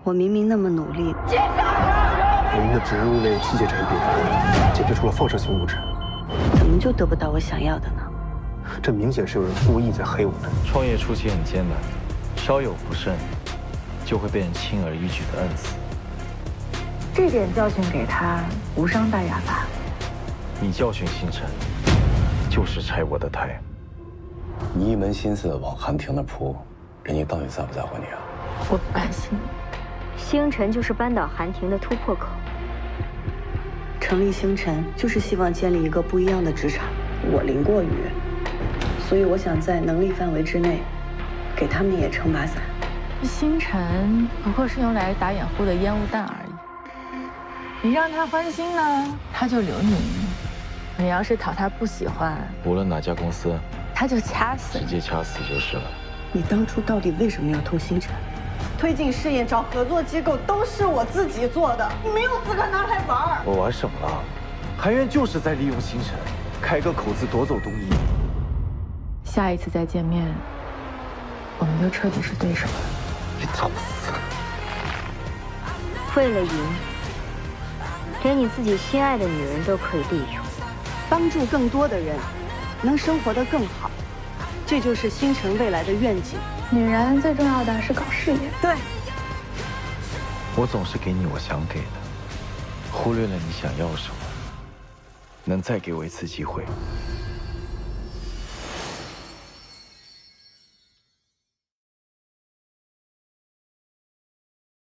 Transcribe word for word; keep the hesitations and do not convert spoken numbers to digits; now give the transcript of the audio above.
我明明那么努力， 我们的植入类器械产品检测出了放射性物质， 怎么就得不到我想要的呢？ 这明显是有人故意在黑我们。 创业初期很艰难，稍有不慎，就会被人轻而易举地摁死。 这点教训给他，无伤大雅吧？ 你教训星辰，就是拆我的台。 你一门心思往韩婷那扑，人家到底在不在乎你啊？ 我不甘心。 星辰就是扳倒韩婷的突破口。 成立星辰就是希望建立一个不一样的职场。我淋过雨，所以我想在能力范围之内，给他们也撑把伞。 星辰不过是用来打掩护的烟雾弹而已。你让他欢心呢，他就留你；你要是讨他不喜欢， 无论哪家公司， 他就掐死你。 直接掐死就是了。 你当初到底为什么要偷星辰？ 推进试验、找合作机构都是我自己做的，你没有资格拿来玩。 我玩什么了？韩源就是在利用星辰，开个口子夺走东一。 下一次再见面，我们就彻底是对手了。 你找死！ 为了赢，连你自己心爱的女人都可以利用。 帮助更多的人，能生活得更好，这就是星辰未来的愿景。 女人最重要的是搞事业。 对。 我总是给你我想给的，忽略了你想要什么。能再给我一次机会，